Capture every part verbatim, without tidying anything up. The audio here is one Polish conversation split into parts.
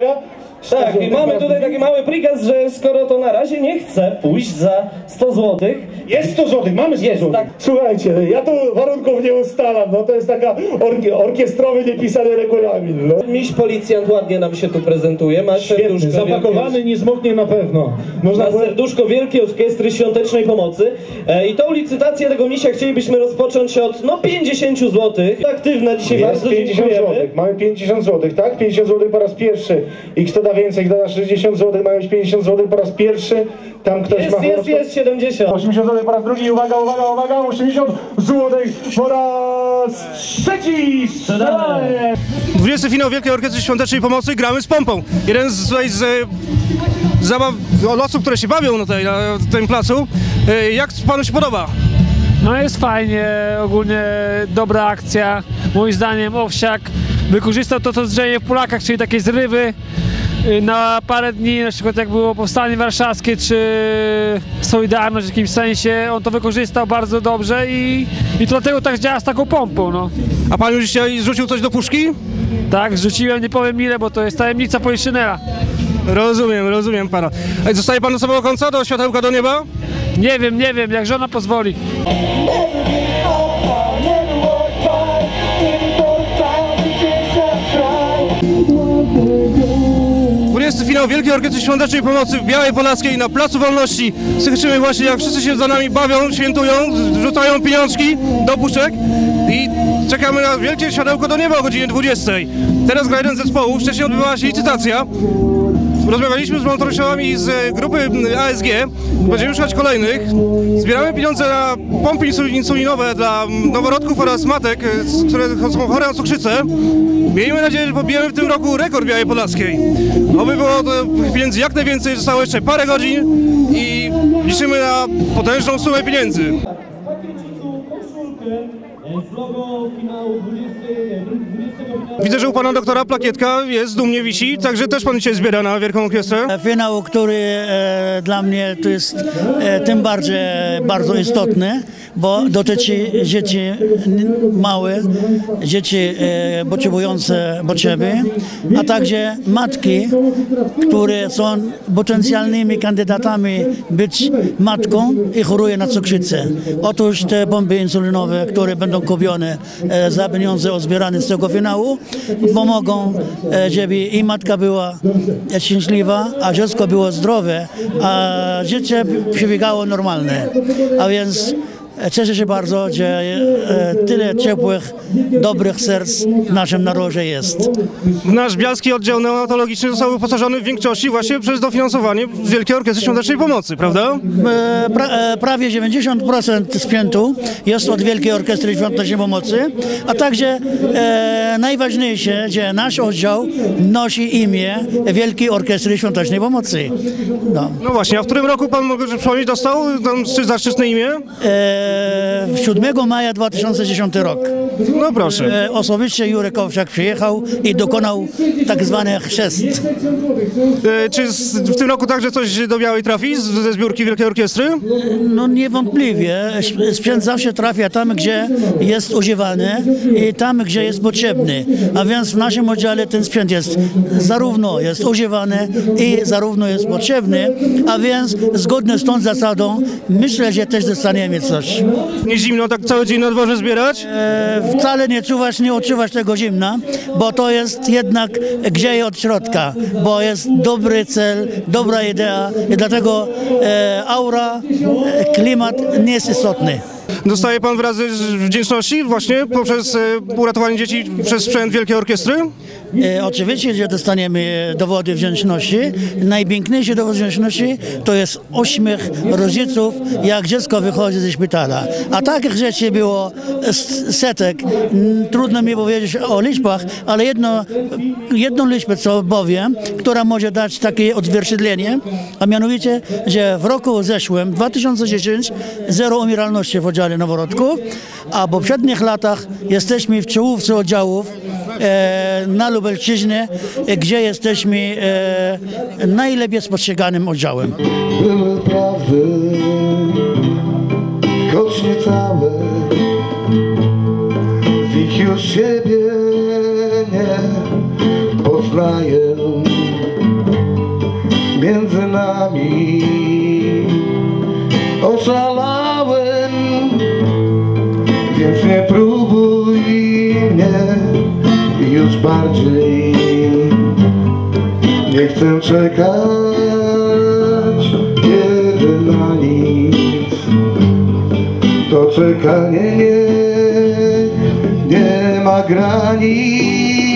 Tak, i mamy tutaj taki mały prikaz, że skoro to na razie nie chce pójść za sto złotych. Jest sto złotych, mamy sto złotych. Tak. Słuchajcie, ja tu warunków nie ustalam, no to jest taka orki orkiestrowy, niepisany regulamin. No. Miś policjant ładnie nam się tu prezentuje. Ma Świetny, zapakowany, wielkie... nie zmoknie na pewno. Można na serduszko Wielkiej Orkiestry Świątecznej Pomocy. E, I tą licytację tego misia chcielibyśmy rozpocząć od no pięćdziesiąt złotych. Aktywna dzisiaj jest bardzo pięćdziesiąt złotych. Mamy pięćdziesiąt złotych, tak? pięćdziesiąt złotych po raz pierwszy. I kto da więcej, kto da sześćdziesiąt złotych, mają pięćdziesiąt złotych po raz pierwszy. Tam ktoś jest, ma... Jest, jest, siedemdziesiąt. osiemdziesiąt złotych po raz drugi, uwaga, uwaga, uwaga, osiemdziesiąt złotych po raz trzeci. Strzelanie! dwudziesty finał Wielkiej Orkiestry Świątecznej Pomocy, gramy z pompą. Jeden z, z, z zabaw, od osób, które się bawią na, tej, na tym placu. Jak panu się podoba? No jest fajnie, ogólnie dobra akcja. Moim zdaniem Owsiak wykorzystał to, co dzieje w Polakach, czyli takie zrywy na parę dni, na przykład jak było Powstanie Warszawskie czy Solidarność w jakimś sensie. On to wykorzystał bardzo dobrze i, i dlatego tak działa z taką pompą. No. A pan już dzisiaj zrzucił coś do puszki? Tak, zrzuciłem, nie powiem ile, bo to jest tajemnica Poliszynela. Rozumiem, rozumiem pana. A zostaje pan do samego końca, do światełka do nieba? Nie wiem, nie wiem, jak żona pozwoli. dwudziesty finał Wielkiej Orkiestry Świątecznej Pomocy w Białej Podlaskiej na Placu Wolności. Słyszymy właśnie, jak wszyscy się za nami bawią, świętują, rzucają pieniążki do puszek i czekamy na wielkie światełko do nieba o godzinie dwudziestej. Teraz gra jeden z zespołów, wcześniej odbywała się licytacja. Rozmawialiśmy z wolontariuszami z grupy A S G, będziemy szukać kolejnych. Zbieramy pieniądze na pompy insulinowe dla noworodków oraz matek, które są chore na cukrzycę. Miejmy nadzieję, że pobijemy w tym roku rekord Białej Podlaskiej. Oby było pieniędzy jak najwięcej, zostało jeszcze parę godzin i liczymy na potężną sumę pieniędzy. Z logo finału dwudziestego Widzę, że u pana doktora plakietka jest, dumnie wisi, także też pan dzisiaj zbiera na Wielką Orkiestrę. Finał, który e, dla mnie to jest e, tym bardziej bardzo istotny, bo dotyczy dzieci małych, dzieci e, potrzebujące potrzeby, a także matki, które są potencjalnymi kandydatami być matką i chorują na cukrzycę. Otóż te pompy insulinowe, które będą kupione e, za pieniądze zbierane z tego finału, pomogą, e, żeby i matka była szczęśliwa, a dziecko było zdrowe, a życie przebiegało normalne. A więc cieszę się bardzo, że tyle ciepłych, dobrych serc w naszym narodzie jest. Nasz bialski oddział neonatologiczny został wyposażony w większości właśnie przez dofinansowanie Wielkiej Orkiestry Świątecznej Pomocy, prawda? Pra, prawie dziewięćdziesiąt procent sprzętu jest od Wielkiej Orkiestry Świątecznej Pomocy, a także e, najważniejsze, że nasz oddział nosi imię Wielkiej Orkiestry Świątecznej Pomocy. No, no właśnie, a w którym roku pan może przypomnieć dostał tam zaszczytne imię? E, siódmego maja dwa tysiące dziesiątego rok. No proszę. Osobiście Jurek Owsiak przyjechał i dokonał tak zwany chrzest. E, czy w tym roku także coś do Białej trafi ze zbiórki Wielkiej Orkiestry? No niewątpliwie. Sprzęt zawsze trafia tam, gdzie jest używany i tam, gdzie jest potrzebny. A więc w naszym oddziale ten sprzęt jest zarówno jest używany i zarówno jest potrzebny, a więc zgodnie z tą zasadą myślę, że też dostaniemy coś. Nie zimno tak cały dzień na dworze zbierać? E, wcale nie czuwać, nie odczuwać tego zimna, bo to jest jednak grzeje od środka, bo jest dobry cel, dobra idea i dlatego e, aura, e, klimat nie jest istotny. Dostaje pan wyrazy wdzięczności właśnie poprzez e, uratowanie dzieci przez sprzęt Wielkiej Orkiestry? E, oczywiście, że dostaniemy dowody wdzięczności. Najpiękniejszy dowód wdzięczności to jest uśmiech rodziców, jak dziecko wychodzi ze szpitala. A takich rzeczy było setek. Trudno mi powiedzieć o liczbach, ale jedno, jedną liczbę, co powiem, która może dać takie odzwierciedlenie, a mianowicie, że w roku zeszłym, dwa tysiące dziesiątym, zero umieralności w oddziale noworodków, a w poprzednich latach jesteśmy w czołówce oddziałów e, na Lubelszczyźnie, gdzie jesteśmy e, najlepiej spostrzeganym oddziałem. Były prawdy, choć nie całe, z nich już siebie nie poznaję. boli. Oszalałem, więc nie próbuj mnie już bardziej. Nie chcę czekać kiedy na nic. To czekanie nie, nie ma granic.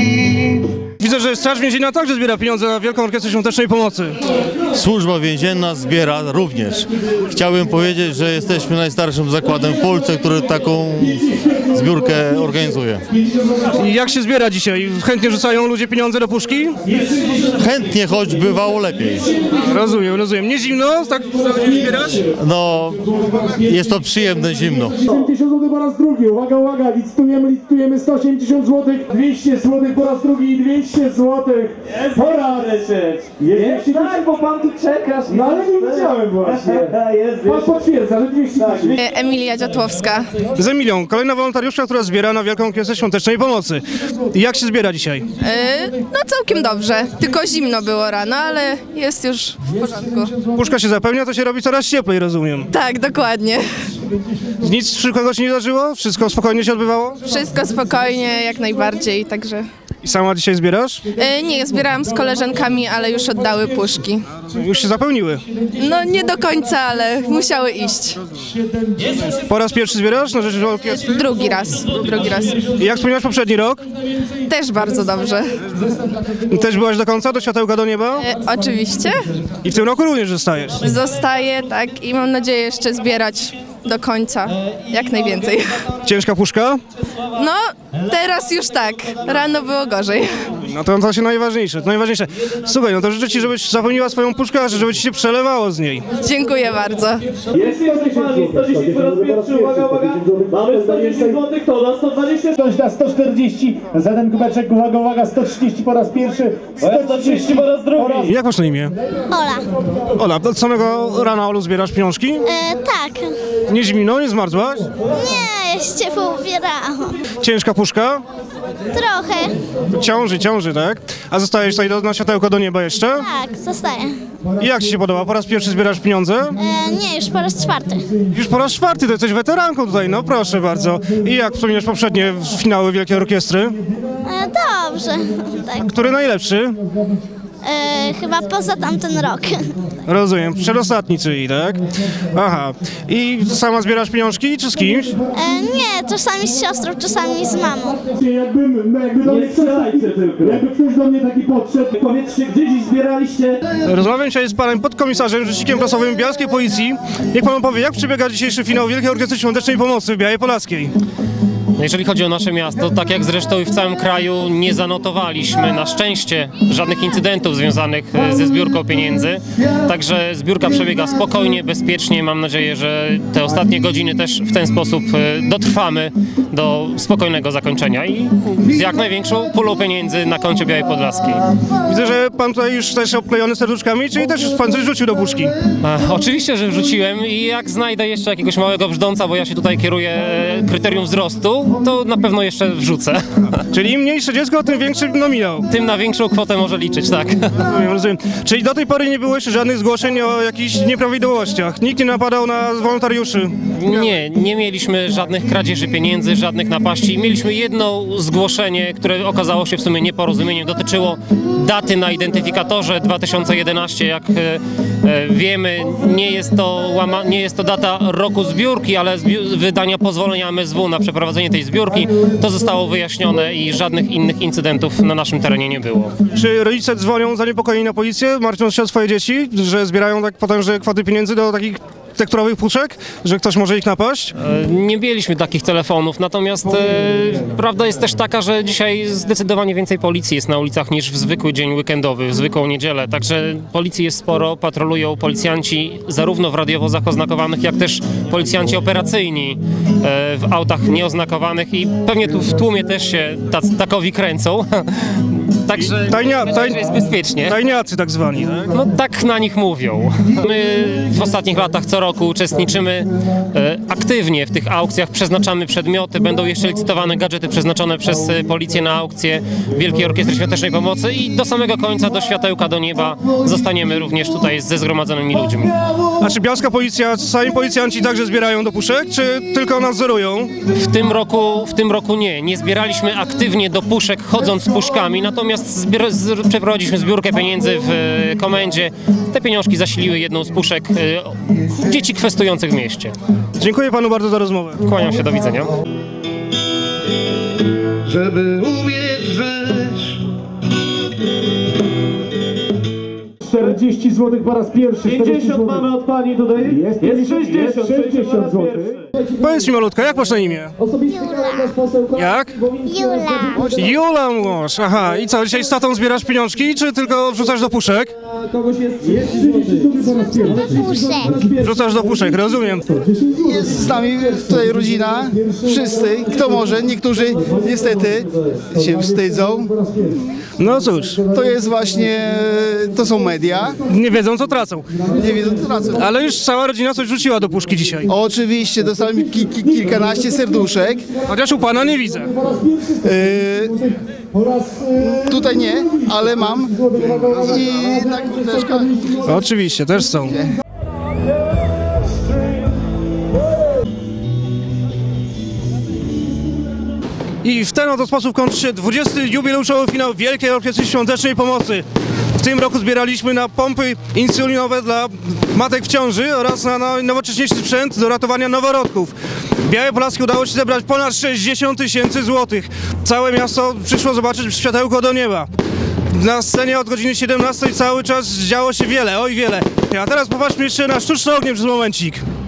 Widzę, że Straż Więzienna także zbiera pieniądze na Wielką Orkiestrę Świątecznej Pomocy. Służba więzienna zbiera również. Chciałbym powiedzieć, że jesteśmy najstarszym zakładem w Polsce, który taką zbiórkę organizuje. I jak się zbiera dzisiaj? Chętnie rzucają ludzie pieniądze do puszki? Chętnie, choć bywało lepiej. Rozumiem, rozumiem. Nie zimno? Tak zbierać? No, jest to przyjemne zimno. osiemdziesiąt złotych po raz drugi, uwaga, uwaga, licytujemy, licytujemy sto osiemdziesiąt złotych, dwieście złotych po raz drugi i dwieście złotych po raz trzeci. Tak, bo pan tu czekasz. No ale nie widziałem właśnie. Pan potwierdza, że dwieście złotych. Emilia Dziatłowska. Z Emilią, kolejna wolontariuszka, która zbiera na Wielką Orkiestrę Świątecznej Pomocy. I jak się zbiera dzisiaj? Yy, no całkiem dobrze, tylko zimno było rano, ale jest już w porządku. Puszka się zapełnia, to się robi coraz cieplej, rozumiem. Tak, dokładnie. Nic przykłego się nie zdarzyło? Wszystko spokojnie się odbywało? Wszystko spokojnie, jak najbardziej, także... I sama dzisiaj zbierasz? Yy, nie, zbierałam z koleżankami, ale już oddały puszki. Już się zapełniły. No nie do końca, ale musiały iść. Po raz pierwszy zbierasz na rzecz orkiestry? Drugi raz, drugi raz. I jak wspomniałeś poprzedni rok? Też bardzo dobrze. Też byłaś do końca, do światełka do nieba? Yy, oczywiście. I w tym roku również zostajesz. Zostaję, tak, i mam nadzieję jeszcze zbierać do końca, jak najwięcej. Ciężka puszka? No, teraz już tak. Rano było gorzej. No to to się najważniejsze, to najważniejsze. Słuchaj, no to życzę ci, żebyś zapełniła swoją puszkę, a żeby ci się przelewało z niej. Dziękuję bardzo. Jest sto dziesięć sto dziesięć po raz pierwszy, uwaga, uwaga. Mamy sto dziesięć złotych, to na sto dwadzieścia. Ktoś na sto czterdzieści, za ten kubeczek, uwaga, uwaga, sto trzydzieści po raz pierwszy, sto trzydzieści po raz drugi. Jak masz na imię? Ola. Ola, od samego rana, Olu, zbierasz pieniążki? E, tak. Nie zimno, nie zmarzłaś? Nie, ja się ciepło ubierałam. Ciężka puszka? Trochę. Ciąży, ciąży, tak? A zostajesz tutaj do, na światełko do nieba jeszcze? Tak, zostaję. I jak ci się podoba? Po raz pierwszy zbierasz pieniądze? E, nie, już po raz czwarty. Już po raz czwarty, to jesteś weteranką tutaj, no proszę bardzo. I jak wspominasz poprzednie finały Wielkiej Orkiestry? E, dobrze. Tak. Który najlepszy? E, chyba poza tamten rok. Rozumiem, przedostatni czyli, tak? Aha. I sama zbierasz pieniążki, czy z kimś? E, nie, czasami z siostrą, czasami z mamą. Jakbym, jakby do mnie Nie strzelajcie tylko. jakby ktoś do mnie taki podszedł. Powiedzcie, gdzie dziś zbieraliście? Rozmawiam dzisiaj z panem podkomisarzem, rzecznikiem prasowym Bialskiej Policji. Niech pan opowie, jak przebiega dzisiejszy finał Wielkiej Orkiestry Świątecznej Pomocy w Białej Podlaskiej? Jeżeli chodzi o nasze miasto, tak jak zresztą i w całym kraju, nie zanotowaliśmy na szczęście żadnych incydentów związanych ze zbiórką pieniędzy. Także zbiórka przebiega spokojnie, bezpiecznie. Mam nadzieję, że te ostatnie godziny też w ten sposób dotrwamy do spokojnego zakończenia i z jak największą pulą pieniędzy na koncie Białej Podlaskiej. Widzę, że pan tutaj już też obklejony serduszkami, czyli też już pan coś rzucił do puszki. Ach, oczywiście, że wrzuciłem i jak znajdę jeszcze jakiegoś małego brzdąca, bo ja się tutaj kieruję kryterium wzrostu, to na pewno jeszcze wrzucę. Czyli im mniejsze dziecko, tym większy nominał. Tym na większą kwotę może liczyć, tak. Rozumiem, rozumiem. Czyli do tej pory nie było jeszcze żadnych zgłoszeń o jakichś nieprawidłowościach? Nikt nie napadał na wolontariuszy? Nie, nie mieliśmy żadnych kradzieży pieniędzy, żadnych napaści. Mieliśmy jedno zgłoszenie, które okazało się w sumie nieporozumieniem. Dotyczyło daty na identyfikatorze dwa tysiące jedenaście. Jak e, e, wiemy, nie jest, to łama, nie jest to data roku zbiórki, ale zbi- wydania pozwolenia M S W na przeprowadzenie tej zbiórki. To zostało wyjaśnione i żadnych innych incydentów na naszym terenie nie było. Czy rodzice dzwonią zaniepokojeni na policję, martwiąc się o swoje dzieci, że zbierają tak potężne kwoty pieniędzy do takich tekturowych puszek, że ktoś może ich napaść? E, Nie mieliśmy takich telefonów, natomiast e, prawda jest też taka, że dzisiaj zdecydowanie więcej policji jest na ulicach niż w zwykły dzień weekendowy, w zwykłą niedzielę. Także policji jest sporo, patrolują policjanci zarówno w radiowozach oznakowanych, jak też policjanci operacyjni e, w autach nieoznakowanych i pewnie tu w tłumie też się tac, takowi kręcą. Także Tajnia, myślę, taj, że jest bezpiecznie. tajniacy tak zwani, tak? No tak na nich mówią. My w ostatnich latach co roku uczestniczymy e, aktywnie w tych aukcjach, przeznaczamy przedmioty, będą jeszcze licytowane gadżety przeznaczone przez e, policję na aukcję Wielkiej Orkiestry Świątecznej Pomocy i do samego końca, do światełka, do nieba zostaniemy również tutaj ze zgromadzonymi ludźmi. A czy białska policja, sami policjanci także zbierają do puszek, czy tylko nadzorują? W tym roku, w tym roku nie, nie zbieraliśmy aktywnie do puszek chodząc z puszkami, natomiast zbier- z- przeprowadziliśmy zbiórkę pieniędzy w e, komendzie. Te pieniążki zasiliły jedną z puszek e, dzieci kwestujących w mieście. Dziękuję panu bardzo za rozmowę. Kłaniam się, do widzenia. żeby umieć żyć. czterdzieści złotych po raz pierwszy. pięćdziesiąt mamy od pani tutaj. Jest, Jest sześćdziesiąt, sześćdziesiąt, sześćdziesiąt złotych. Powiedz mi malutka, jak masz na imię? Jak? Jula. Jula Młosz, aha. I co, dzisiaj z tatą zbierasz pieniążki, czy tylko wrzucasz do puszek? Kogoś jest Puszek. Wrzucasz do puszek, rozumiem. Jest z nami tutaj rodzina, wszyscy, kto może, niektórzy niestety się wstydzą. No cóż, To jest właśnie, to są media, nie wiedzą co tracą. nie wiedzą co tracą. Ale już cała rodzina coś wrzuciła do puszki dzisiaj. Oczywiście dostałem ki, ki, kilkanaście serduszek, Chociaż u pana nie widzę. yy, tutaj nie, ale mam i na kurteczkach. Oczywiście, też są. I w ten oto sposób kończy się dwudziesty jubileuszowy finał Wielkiej Orkiestry Świątecznej Pomocy. W tym roku zbieraliśmy na pompy insulinowe dla matek w ciąży oraz na, na nowocześniejszy sprzęt do ratowania noworodków. W Białej Podlaskiej udało się zebrać ponad sześćdziesiąt tysięcy złotych. Całe miasto przyszło zobaczyć światełko do nieba. Na scenie od godziny siedemnastej cały czas działo się wiele, oj wiele. A teraz popatrzmy jeszcze na sztuczny ogień przez momencik.